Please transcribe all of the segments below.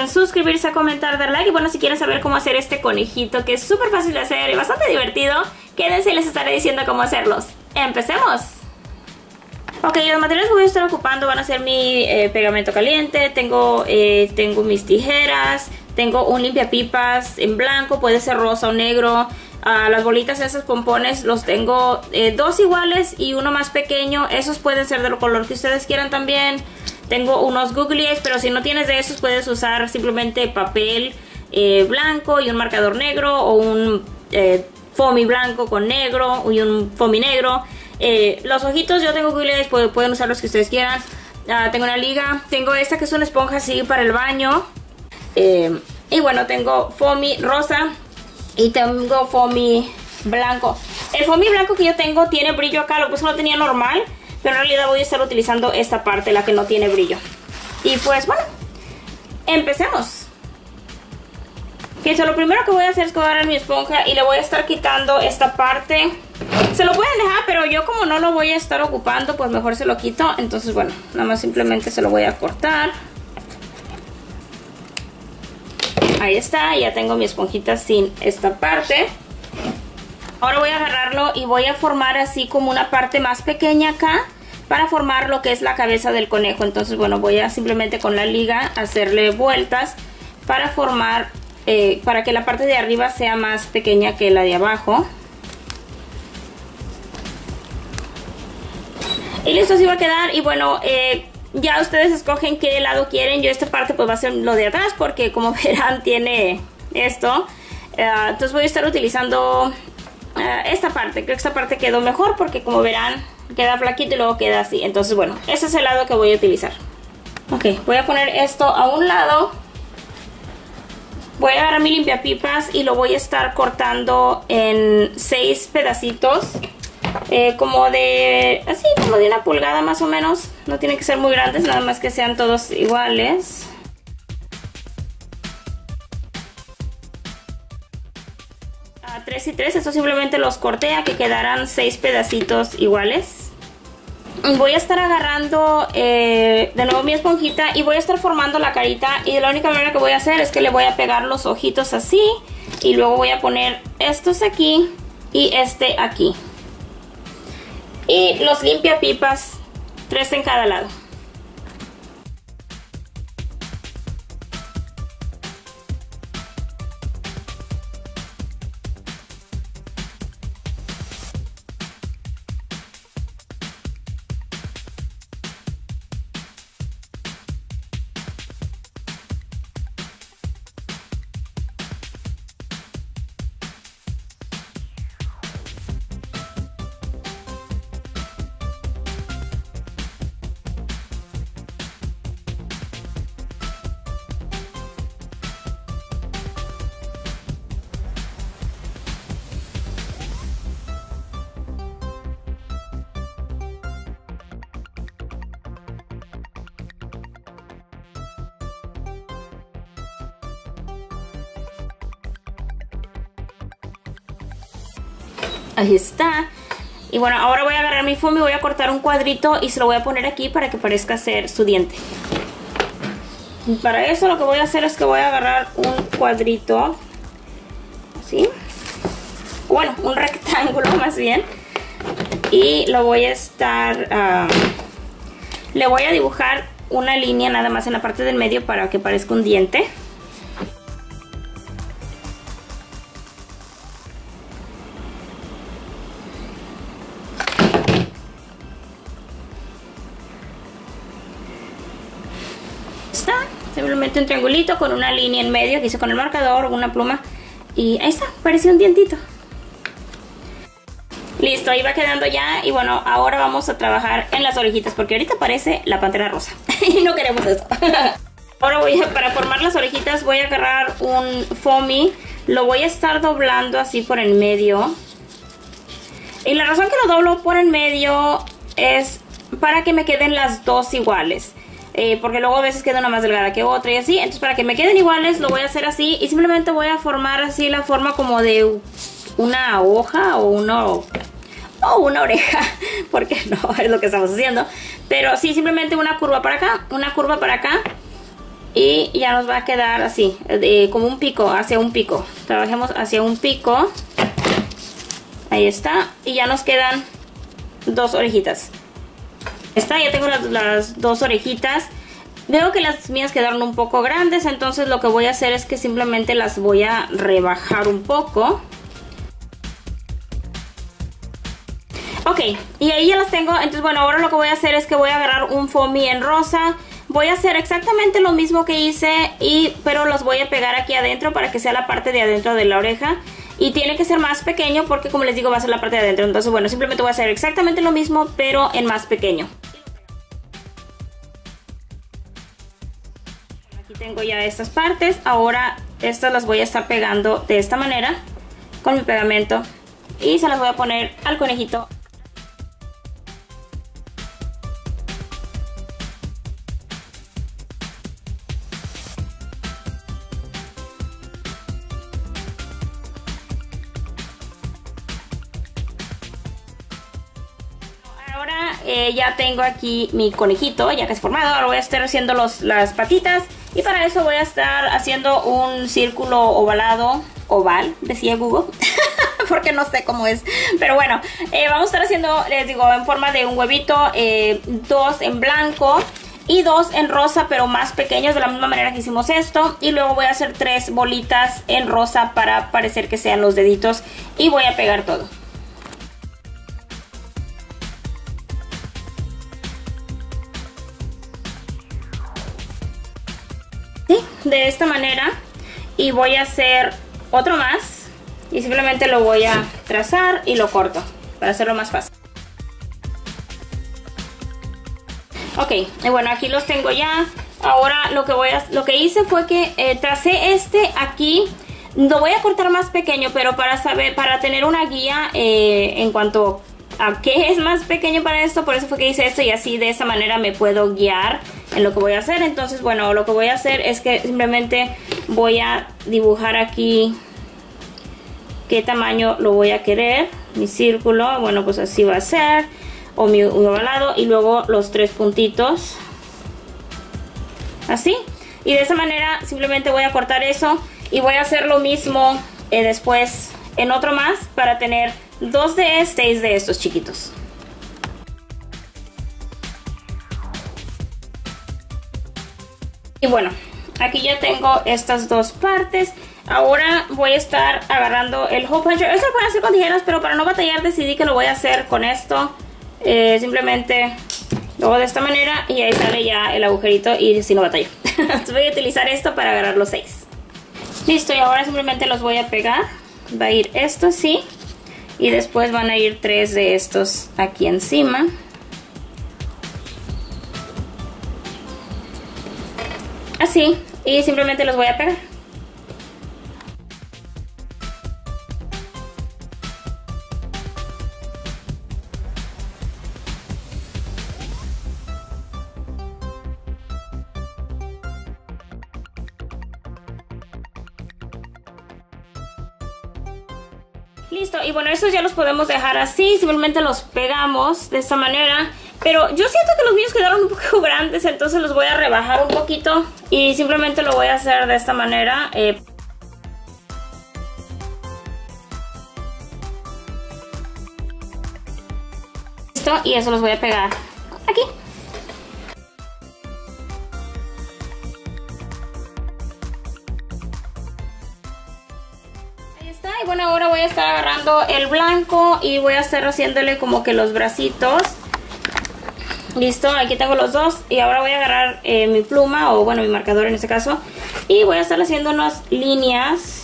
suscribirse, comentar, dar like. Y bueno, si quieren saber cómo hacer este conejito, que es súper fácil de hacer y bastante divertido, quédense y les estaré diciendo cómo hacerlos. ¡Empecemos! Ok, los materiales que voy a estar ocupando van a ser mi pegamento caliente, tengo mis tijeras, tengo un limpiapipas en blanco, puede ser rosa o negro. Las bolitas, esos pompones, los tengo dos iguales y uno más pequeño. Esos pueden ser del color que ustedes quieran también. Tengo unos googly eyes, pero si no tienes de esos puedes usar simplemente papel blanco y un marcador negro, o un foamy blanco con negro y un foamy negro. Los ojitos, yo tengo googly eyes, pueden usar los que ustedes quieran. Tengo una liga, tengo esta que es una esponja así para el baño. Y bueno, tengo foamy rosa y tengo foamy blanco. El foamy blanco que yo tengo tiene brillo acá, lo que pasa es que no tenía normal, pero en realidad voy a estar utilizando esta parte, la que no tiene brillo. Y pues bueno, empecemos. Ok, so lo primero que voy a hacer es que voy a agarrar mi esponja y le voy a estar quitando esta parte. Se lo pueden dejar, pero yo como no lo voy a estar ocupando, pues mejor se lo quito. Entonces bueno, nada más simplemente se lo voy a cortar. Ahí está, ya tengo mi esponjita sin esta parte. Ahora voy a agarrarlo y voy a formar así como una parte más pequeña acá, para formar lo que es la cabeza del conejo. Entonces bueno, voy a simplemente con la liga hacerle vueltas para formar, para que la parte de arriba sea más pequeña que la de abajo. Y listo, así va a quedar. Y bueno, ya ustedes escogen qué lado quieren. Yo esta parte pues va a ser lo de atrás, porque como verán tiene esto. Entonces voy a estar utilizando esta parte. Creo que esta parte quedó mejor porque como verán queda flaquito y luego queda así. Entonces bueno, ese es el lado que voy a utilizar. Ok, voy a poner esto a un lado. Voy a agarrar mi limpiapipas y lo voy a estar cortando en 6 pedacitos. Como de, así como de 1 pulgada más o menos. No tienen que ser muy grandes, nada más que sean todos iguales. A 3 y 3, estos simplemente los corté a que quedaran 6 pedacitos iguales. Voy a estar agarrando de nuevo mi esponjita y voy a estar formando la carita. Y de la única manera que voy a hacer es que le voy a pegar los ojitos así. Y luego voy a poner estos aquí y este aquí. Y los limpiapipas, 3 en cada lado. Ahí está. Y bueno, ahora voy a agarrar mi foamy, voy a cortar un cuadrito y se lo voy a poner aquí para que parezca ser su diente. Y para eso lo que voy a hacer es que voy a agarrar un cuadrito, así, bueno, un rectángulo más bien, y lo voy a estar, le voy a dibujar una línea nada más en la parte del medio para que parezca un diente. Está simplemente un triangulito con una línea en medio que hice con el marcador o una pluma, y ahí está, parecía un dientito. Listo, ahí va quedando ya. Y bueno, ahora vamos a trabajar en las orejitas, porque ahorita parece la pantera rosa y no queremos eso. Ahora para formar las orejitas voy a agarrar un foamy, lo voy a estar doblando así por el medio. Y la razón que lo doblo por el medio es para que me queden las dos iguales. Porque luego a veces queda una más delgada que otra y así. Entonces para que me queden iguales lo voy a hacer así. Y simplemente voy a formar así la forma como de una hoja o una oreja. Porque no es lo que estamos haciendo. Pero sí, simplemente una curva para acá, una curva para acá. Y ya nos va a quedar así, como un pico, hacia un pico. Trabajemos hacia un pico. Ahí está. Y ya nos quedan 2 orejitas. Ya tengo las 2 orejitas. Veo que las mías quedaron un poco grandes, entonces lo que voy a hacer es que simplemente las voy a rebajar un poco. Ok, y ahí ya las tengo. Entonces bueno, ahora lo que voy a hacer es que voy a agarrar un foamy en rosa. Voy a hacer exactamente lo mismo que hice, pero los voy a pegar aquí adentro para que sea la parte de adentro de la oreja. Y tiene que ser más pequeño porque, como les digo, va a ser la parte de adentro. Entonces bueno, simplemente voy a hacer exactamente lo mismo, pero en más pequeño. Aquí tengo ya estas partes. Ahora estas las voy a estar pegando de esta manera con mi pegamento. Y se las voy a poner al conejito. Ya tengo aquí mi conejito, ya que es formado. Ahora voy a estar haciendo las patitas. Y para eso voy a estar haciendo un círculo oval, decía Google. Porque no sé cómo es. Pero bueno, vamos a estar haciendo, les digo, en forma de un huevito, 2 en blanco y 2 en rosa, pero más pequeños, de la misma manera que hicimos esto. Y luego voy a hacer 3 bolitas en rosa para parecer que sean los deditos. Y voy a pegar todo. De esta manera. Y voy a hacer otro más y simplemente lo voy a trazar y lo corto para hacerlo más fácil. Ok, y bueno, aquí los tengo ya. Ahora lo que hice fue que tracé aquí. Lo voy a cortar más pequeño, pero para tener una guía en cuanto a qué es más pequeño para esto. Por eso fue que hice esto, y así de esa manera me puedo guiar en lo que voy a hacer. Entonces bueno, lo que voy a hacer es que simplemente voy a dibujar aquí qué tamaño lo voy a querer. Mi círculo, bueno, pues así va a ser, o mi ovalado, y luego los 3 puntitos así. Y de esa manera simplemente voy a cortar eso y voy a hacer lo mismo después en otro más para tener 6 de estos chiquitos. Y bueno, aquí ya tengo estas 2 partes. Ahora voy a estar agarrando el hole puncher. Esto lo pueden hacer con tijeras, pero para no batallar decidí que lo voy a hacer con esto. Simplemente lo hago de esta manera y ahí sale ya el agujerito y si no batallo. Entonces voy a utilizar esto para agarrar los 6. Listo, y ahora simplemente los voy a pegar. Va a ir esto así. Y después van a ir 3 de estos aquí encima. Así. Y simplemente los voy a pegar. Listo, y bueno, estos ya los podemos dejar así, simplemente los pegamos de esta manera. Pero yo siento que los míos quedaron un poco grandes, entonces los voy a rebajar un poquito y simplemente lo voy a hacer de esta manera. Listo, y eso los voy a pegar aquí. Y bueno, ahora voy a estar agarrando el blanco y voy a estar haciéndole como que los bracitos. Listo, aquí tengo los 2 y ahora voy a agarrar mi pluma, o bueno, mi marcador en este caso, y voy a estar haciendo unas líneas.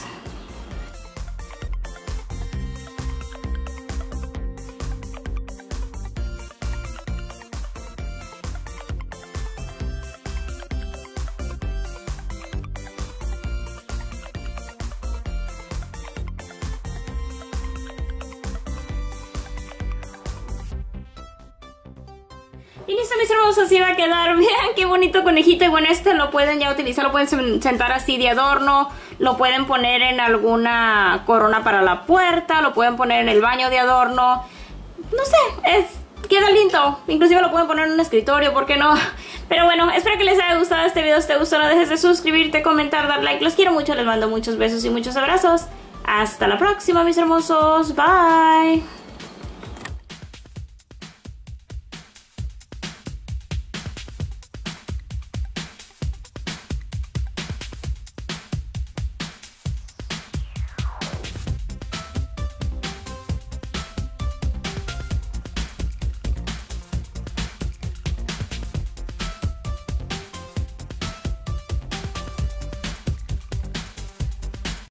Y listo, mis hermosos, así va a quedar. Vean qué bonito conejito. Y bueno, este lo pueden ya utilizar, lo pueden sentar así de adorno. Lo pueden poner en alguna corona para la puerta. Lo pueden poner en el baño de adorno. No sé, queda lindo. Inclusive lo pueden poner en un escritorio, ¿por qué no? Pero bueno, espero que les haya gustado este video. Si te gustó, no dejes de suscribirte, comentar, dar like. Los quiero mucho, les mando muchos besos y muchos abrazos. Hasta la próxima, mis hermosos. Bye.